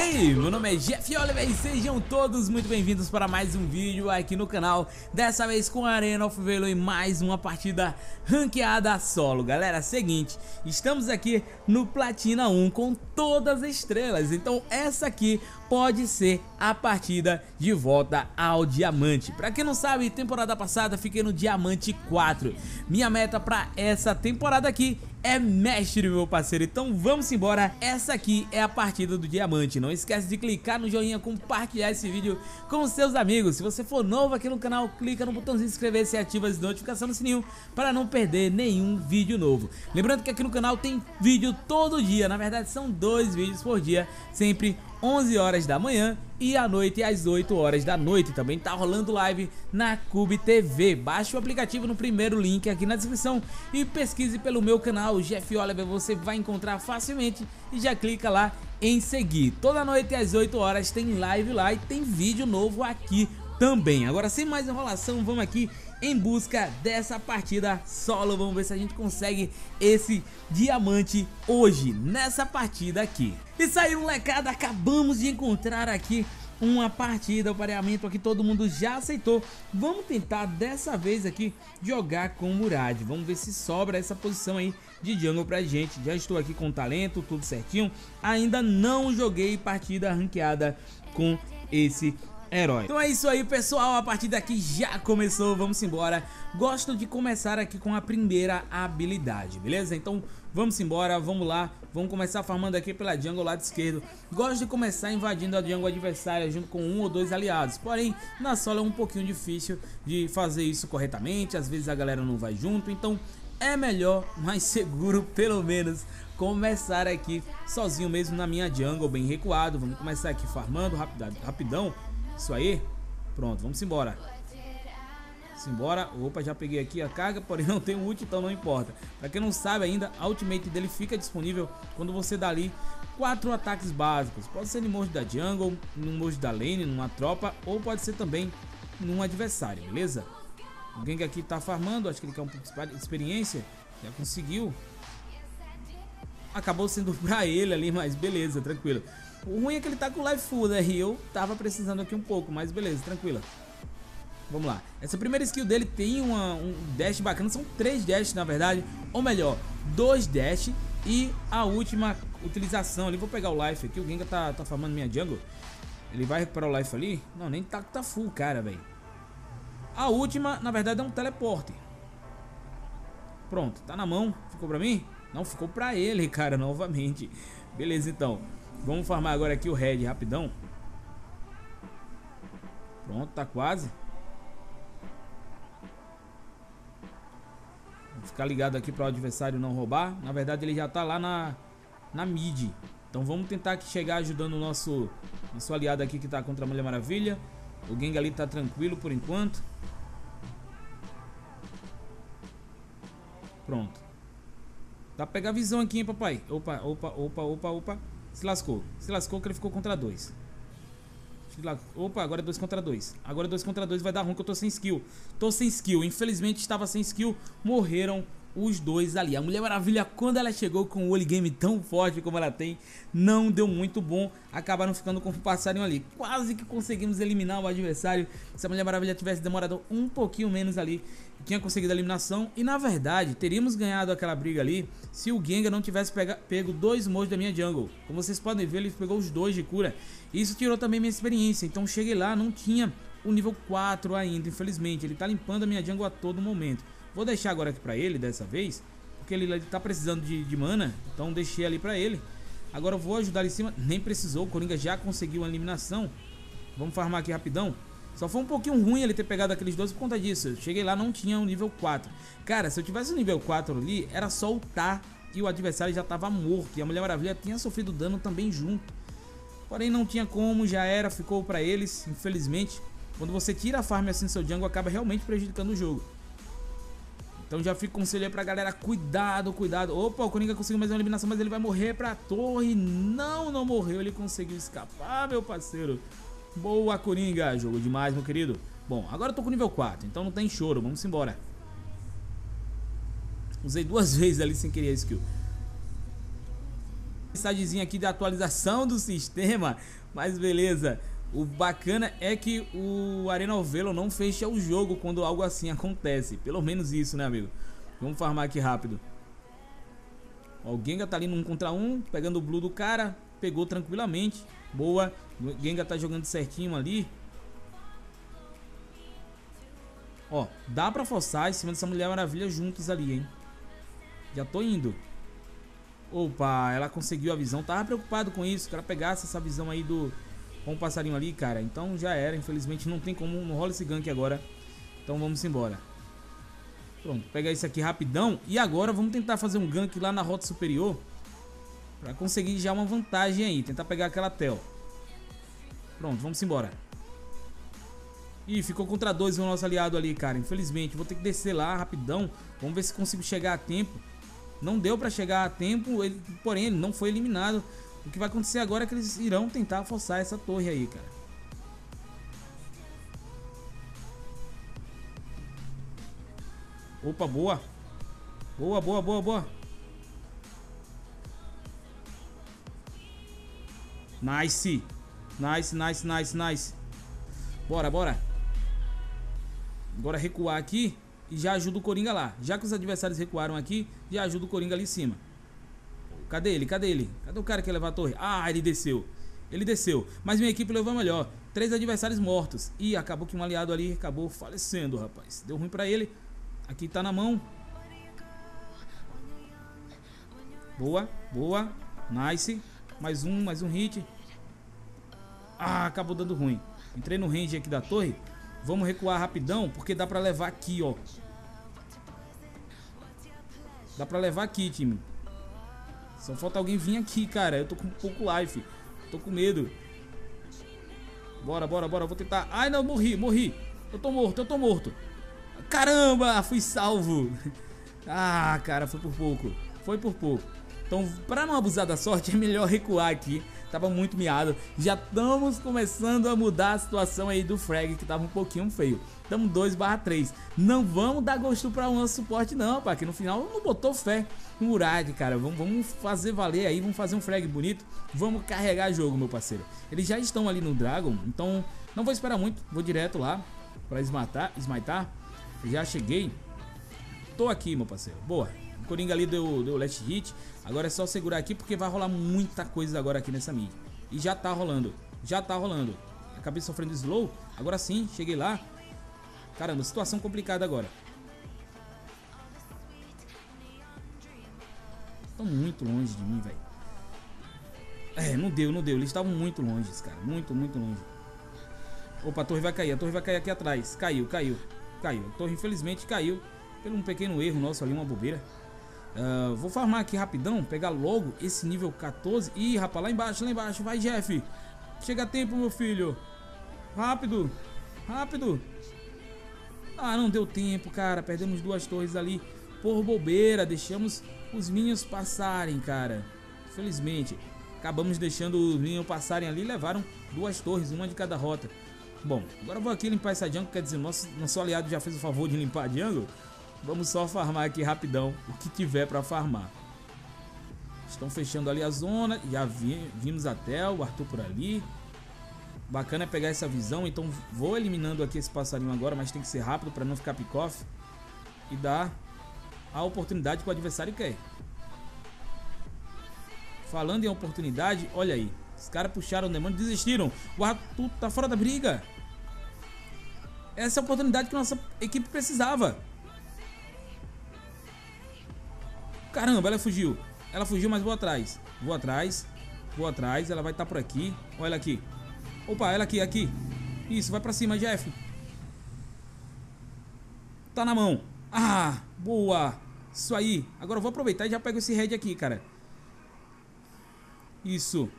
aí, meu nome é Jeff Oliver e sejam todos muito bem-vindos para mais um vídeo aqui no canal. Dessa vez com a Arena of Valor e mais uma partida ranqueada solo. Galera, seguinte, estamos aqui no Platina 1 com todas as estrelas. Então essa aqui pode ser a partida de volta ao Diamante. Pra quem não sabe, temporada passada fiquei no Diamante 4. Minha meta pra essa temporada aqui é mestre, meu parceiro. Então vamos embora. Essa aqui é a partida do Diamante. Não esquece de clicar no joinha, compartilhar esse vídeo com seus amigos. Se você for novo aqui no canal, clica no botãozinho inscrever-se e ativa as notificações no sininho para não perder nenhum vídeo novo. Lembrando que aqui no canal tem vídeo todo dia. Na verdade são 2 vídeos por dia, sempre 11 horas da manhã e à noite às 8 horas da noite. Também tá rolando live na Cube TV. Baixe o aplicativo no primeiro link aqui na descrição e pesquise pelo meu canal Jeff Oliver. Você vai encontrar facilmente e já clica lá em seguir. Toda noite às 8 horas tem live lá e tem vídeo novo aqui também. Agora, sem mais enrolação, vamos aqui em busca dessa partida solo. Vamos ver se a gente consegue esse diamante hoje nessa partida aqui. Isso aí, molecada, acabamos de encontrar aqui uma partida, o pareamento aqui todo mundo já aceitou. Vamos tentar dessa vez aqui jogar com o Murad. Vamos ver se sobra essa posição aí de jungle pra gente. Já estou aqui com talento, tudo certinho. Ainda não joguei partida ranqueada com esse herói. Então é isso aí, pessoal, a partida aqui já começou, vamos embora. Gosto de começar aqui com a primeira habilidade, beleza? Então vamos embora, vamos lá. Vamos começar farmando aqui pela jungle lado esquerdo. Gosto de começar invadindo a jungle adversária junto com 1 ou 2 aliados. Porém, na solo é um pouquinho difícil de fazer isso corretamente. Às vezes a galera não vai junto, então é melhor, mais seguro pelo menos, começar aqui sozinho mesmo na minha jungle, bem recuado. Vamos começar aqui farmando rapidão. Isso aí, pronto, vamos embora. Simbora. Opa, já peguei aqui a carga, porém não tem ult, então não importa. Pra quem não sabe ainda, a ultimate dele fica disponível quando você dá ali 4 ataques básicos. Pode ser no emoji da jungle, no emoji da lane, numa tropa, ou pode ser também num adversário, beleza? O Gengar aqui tá farmando, acho que ele quer um pouco de experiência. Já conseguiu. Acabou sendo pra ele ali, mas beleza, tranquilo. O ruim é que ele tá com life full, né? E eu tava precisando aqui um pouco, mas beleza, tranquila. Vamos lá. Essa primeira skill dele tem um dash bacana. São 3 dash na verdade. Ou melhor, 2 dash. E a última utilização ali. Vou pegar o life aqui. O Gengar tá farmando minha jungle. Ele vai recuperar o life ali. Não, nem tá full, cara, velho. A última, na verdade, é um teleporte. Pronto, tá na mão. Ficou pra mim? Não, ficou pra ele, cara, novamente. Beleza, então. Vamos farmar agora aqui o red rapidão. Pronto, tá quase. Vou ficar ligado aqui para o adversário não roubar. Na verdade ele já tá lá na mid. Então vamos tentar aqui chegar ajudando o nosso aliado aqui que tá contra a Mulher Maravilha. O Gengar ali tá tranquilo por enquanto. Pronto. Dá pra pegar visão aqui, hein, papai. Opa. Se lascou que ele ficou contra 2. Opa, agora é 2 contra 2. Agora 2 contra 2 vai dar ruim que eu tô sem skill. Infelizmente estava sem skill. Morreram os 2 ali. A Mulher Maravilha, quando ela chegou com o early game tão forte como ela tem, não deu muito bom. Acabaram ficando com o passarinho ali. Quase que conseguimos eliminar o adversário. Se a Mulher Maravilha tivesse demorado um pouquinho menos ali, tinha conseguido a eliminação. E na verdade, teríamos ganhado aquela briga ali se o Gengar não tivesse pego 2 mojos da minha jungle. Como vocês podem ver, ele pegou os 2 de cura. Isso tirou também minha experiência. Então cheguei lá, não tinha o nível 4 ainda, infelizmente. Ele tá limpando a minha jungle a todo momento. Vou deixar agora aqui pra ele dessa vez, porque ele tá precisando de mana. Então deixei ali pra ele. Agora eu vou ajudar ali em cima. Nem precisou, o Coringa já conseguiu uma eliminação. Vamos farmar aqui rapidão. Só foi um pouquinho ruim ele ter pegado aqueles 12 por conta disso. Eu cheguei lá, não tinha um nível 4. Cara, se eu tivesse um nível 4 ali, era só ultar e o adversário já tava morto. E a Mulher Maravilha tinha sofrido dano também junto. Porém não tinha como, já era, ficou pra eles, infelizmente. Quando você tira a farm assim do seu jungle, acaba realmente prejudicando o jogo. Então já fico conselho aí pra galera, cuidado. Opa, o Coringa conseguiu mais uma eliminação, mas ele vai morrer pra torre. Não morreu, ele conseguiu escapar, meu parceiro. Boa, Coringa, jogo demais, meu querido. Bom, agora eu tô com nível 4, então não tem choro, vamos embora. Usei 2 vezes ali sem querer a skill. Mensagenzinha aqui de atualização do sistema, mas beleza. O bacana é que o Arena of Valor não fecha o jogo quando algo assim acontece. Pelo menos isso, né, amigo? Vamos farmar aqui rápido. Ó, o Gengar tá ali no 1 contra 1, pegando o Blue do cara. Pegou tranquilamente. Boa. O Gengar tá jogando certinho ali. Ó, dá pra forçar em cima dessa Mulher Maravilha juntos ali, hein? Já tô indo. Opa, ela conseguiu a visão. Tava preocupado com isso, que ela pegasse essa visão aí do... com o passarinho ali, cara. Então já era, infelizmente não tem como, não rola esse gank agora. Então vamos embora. Pronto, pegar isso aqui rapidão. E agora vamos tentar fazer um gank lá na rota superior, pra conseguir já uma vantagem aí. Tentar pegar aquela tel. Pronto, vamos embora. Ih, ficou contra 2 o nosso aliado ali, cara. Infelizmente, vou ter que descer lá rapidão. Vamos ver se consigo chegar a tempo. Não deu pra chegar a tempo, porém ele não foi eliminado. O que vai acontecer agora é que eles irão tentar forçar essa torre aí, cara. Opa, boa. Boa, boa, boa, boa. Nice. Nice, nice, nice, nice. Bora, bora. Agora recuar aqui e já ajuda o Coringa lá. Já que os adversários recuaram aqui, já ajuda o Coringa ali em cima. Cadê ele? Cadê ele? Cadê o cara que ia levar a torre? Ah, ele desceu. Ele desceu. Mas minha equipe levou melhor. 3 adversários mortos. E acabou que um aliado ali acabou falecendo, rapaz. Deu ruim pra ele. Aqui tá na mão. Boa, boa. Nice. Mais um hit. Ah, acabou dando ruim. Entrei no range aqui da torre. Vamos recuar rapidão, porque dá pra levar aqui, ó. Dá pra levar aqui, time. Só falta alguém vir aqui, cara. Eu tô com pouco life. Tô com medo. Bora, bora, bora. Vou tentar. Ai, não, morri, morri. Eu tô morto, eu tô morto. Caramba, fui salvo. Ah, cara, foi por pouco. Foi por pouco. Então, pra não abusar da sorte, é melhor recuar aqui. Tava muito miado. Já estamos começando a mudar a situação aí do frag, que tava um pouquinho feio. Estamos 2/3. Não vamos dar gosto para o nosso suporte não, pá, que no final não botou fé no Murad, cara. Vamos fazer valer aí, vamos fazer um frag bonito. Vamos carregar jogo, meu parceiro. Eles já estão ali no Dragon, então não vou esperar muito. Vou direto lá para smitar. Já cheguei. Tô aqui, meu parceiro. Boa. O Coringa ali deu last hit. Agora é só segurar aqui porque vai rolar muita coisa agora aqui nessa mid. E já tá rolando. Já tá rolando. Acabei sofrendo slow. Agora sim, cheguei lá. Caramba, situação complicada agora. Estão muito longe de mim, velho. É, não deu. Eles estavam muito longe, cara. Muito longe. Opa, a torre vai cair aqui atrás. Caiu. A torre infelizmente caiu. Pelo um pequeno erro nosso ali, uma bobeira. Vou farmar aqui rapidão. Pegar logo esse nível 14. Ih, rapaz, lá embaixo. Vai, Jeff. Chega a tempo, meu filho. Rápido. Ah, não deu tempo, cara. Perdemos 2 torres ali por bobeira. Deixamos os minions passarem, cara. Infelizmente, acabamos deixando os minions passarem ali e levaram 2 torres, uma de cada rota. Bom, agora eu vou aqui limpar essa jungle. Quer dizer, nosso aliado já fez o favor de limpar a jungle. Vamos só farmar aqui rapidão o que tiver pra farmar. Estão fechando ali a zona. Já vimos até o Arthur por ali. Bacana é pegar essa visão. Então vou eliminando aqui esse passarinho agora, mas tem que ser rápido para não ficar pick-off e dar a oportunidade que o adversário quer. Falando em oportunidade, olha aí. Os caras puxaram o demônio e desistiram. O Arthur tá fora da briga. Essa é a oportunidade que nossa equipe precisava. Caramba, ela fugiu. Mas vou atrás. Ela vai estar por aqui. Olha ela aqui. Opa, ela aqui. Isso, vai pra cima, Jeff. Tá na mão. Ah, boa. Isso aí. Agora eu vou aproveitar e já pego esse red aqui, cara. Isso.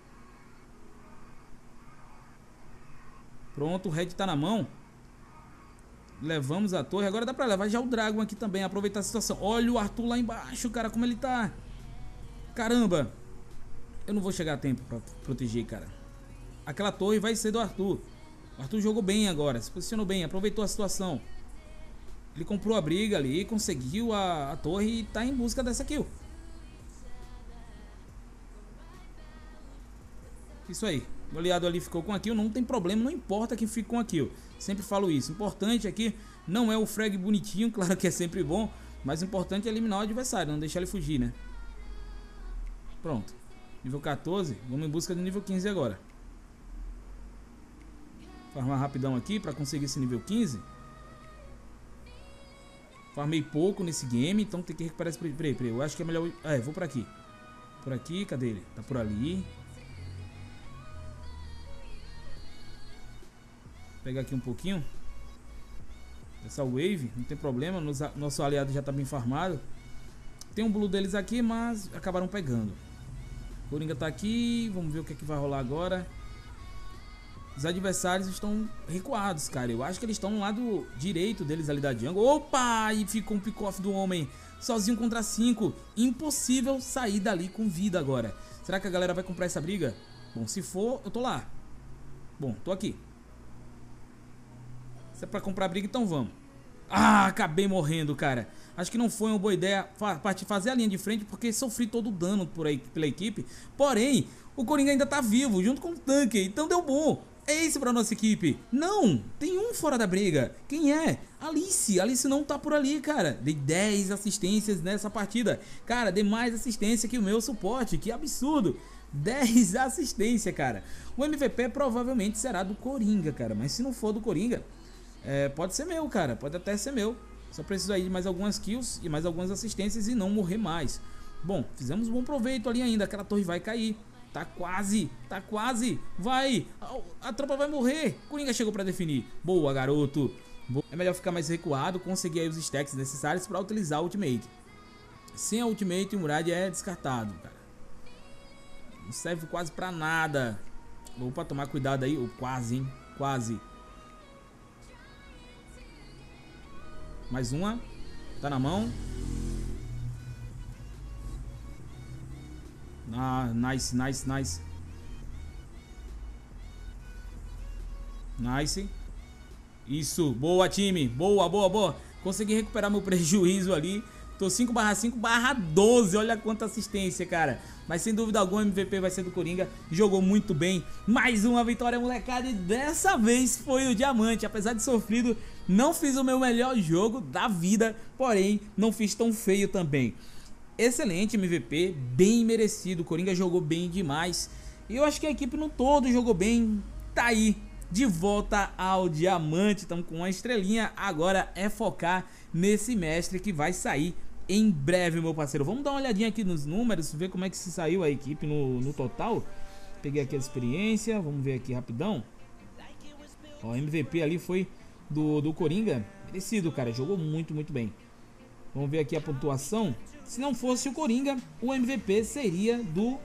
Pronto, o red tá na mão. Levamos a torre. Agora dá pra levar já o Dragon aqui também. Aproveitar a situação. Olha o Arthur lá embaixo, cara. Como ele tá. Caramba. Eu não vou chegar a tempo pra proteger, cara. Aquela torre vai ser do Arthur. O Arthur jogou bem agora. Se posicionou bem. Aproveitou a situação. Ele comprou a briga ali. Conseguiu a torre e tá em busca dessa kill. Isso aí. O aliado ali ficou com a kill, não tem problema, não importa quem fica com a kill. Sempre falo isso. O importante aqui não é o frag bonitinho, claro que é sempre bom, mas o importante é eliminar o adversário, não deixar ele fugir, né? Pronto. Nível 14, vamos em busca do nível 15 agora. Farmar rapidão aqui para conseguir esse nível 15. Farmei pouco nesse game, então tem que recuperar esse... Peraí, eu acho que é melhor... vou por aqui. Por aqui, cadê ele? Tá por ali. Vou pegar aqui um pouquinho. Essa wave, não tem problema. Nosso aliado já tá bem farmado. Tem um blue deles aqui, mas acabaram pegando. Coringa tá aqui, vamos ver o que é que vai rolar agora. Os adversários estão recuados, cara. Eu acho que eles estão no lado direito deles ali da jungle. Opa! E ficou um pick-off do homem. Sozinho contra 5. Impossível sair dali com vida agora. Será que a galera vai comprar essa briga? Bom, se for, eu tô lá. Bom, tô aqui. Se é pra comprar briga, então vamos. Ah, acabei morrendo, cara. Acho que não foi uma boa ideia fazer a linha de frente, porque sofri todo o dano pela equipe. Porém, o Coringa ainda tá vivo, junto com o tanque, então deu bom. É esse pra nossa equipe. Não, tem um fora da briga. Quem é? Alice. Alice não tá por ali, cara. Dei 10 assistências nessa partida. Cara, dei mais assistência que o meu suporte. Que absurdo. 10 assistências, cara. O MVP provavelmente será do Coringa, cara. Mas se não for do Coringa, pode ser meu, cara. Pode até ser meu. Só preciso aí de mais algumas kills e mais algumas assistências e não morrer mais. Bom, fizemos um bom proveito ali ainda. Aquela torre vai cair. Tá quase, vai, a tropa vai morrer. Coringa chegou pra definir. Boa, garoto. É melhor ficar mais recuado, conseguir aí os stacks necessários pra utilizar a ultimate. Sem a ultimate, o Murad é descartado, cara. Não serve quase pra nada. Opa, tomar cuidado aí. Quase, hein, quase. Mais uma. Tá na mão. Ah, nice. Nice. Isso, boa time. Boa. Consegui recuperar meu prejuízo ali. Tô 5/5/12. Olha quanta assistência, cara. Mas sem dúvida alguma o MVP vai ser do Coringa. Jogou muito bem. Mais uma vitória, molecada. E dessa vez foi o diamante. Apesar de sofrido, não fiz o meu melhor jogo da vida. Porém, não fiz tão feio também. Excelente MVP, bem merecido. O Coringa jogou bem demais. E eu acho que a equipe no todo jogou bem. Tá aí, de volta ao diamante. Estamos com uma estrelinha. Agora é focar nesse mestre que vai sair em breve, meu parceiro. Vamos dar uma olhadinha aqui nos números, ver como é que se saiu a equipe no total. Peguei aqui a experiência, vamos ver aqui rapidão. Ó, o MVP ali foi do Coringa. Merecido, cara, jogou muito bem. Vamos ver aqui a pontuação. Se não fosse o Coringa, o MVP seria do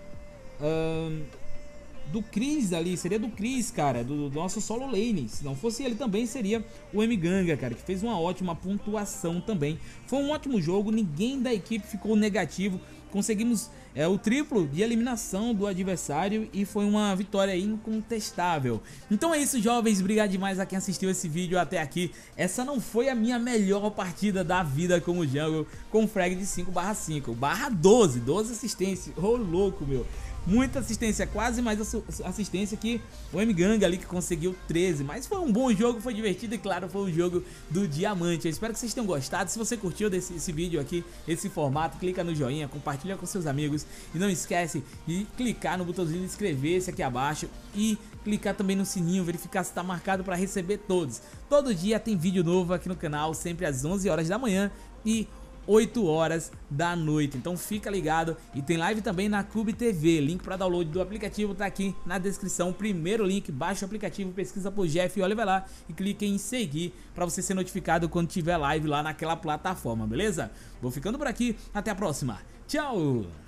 Chris ali, seria do Chris, cara, do nosso solo lane. Se não fosse ele também seria o M-Ganga, cara, que fez uma ótima pontuação também. Foi um ótimo jogo, ninguém da equipe ficou negativo. Conseguimos o triplo de eliminação do adversário e foi uma vitória incontestável. Então é isso, jovens, obrigado demais a quem assistiu esse vídeo até aqui. Essa não foi a minha melhor partida da vida como jungle, com frag de 5/5/12, 12 assistências. Ô, louco, meu. Muita assistência, quase mais assistência que o M-Ganga ali, que conseguiu 13. Mas foi um bom jogo, foi divertido e claro, foi um jogo do diamante. Eu espero que vocês tenham gostado. Se você curtiu esse vídeo aqui, esse formato, clica no joinha, compartilha com seus amigos. E não esquece de clicar no botãozinho de inscrever-se aqui abaixo. E clicar também no sininho, verificar se está marcado para receber todos. Todo dia tem vídeo novo aqui no canal, sempre às 11 horas da manhã e 8 horas da noite, então fica ligado. E tem live também na Cube TV, link para download do aplicativo tá aqui na descrição. Primeiro link, baixa o aplicativo, pesquisa por Jeff Oliver lá e clique em seguir para você ser notificado quando tiver live lá naquela plataforma, beleza? Vou ficando por aqui, até a próxima, tchau!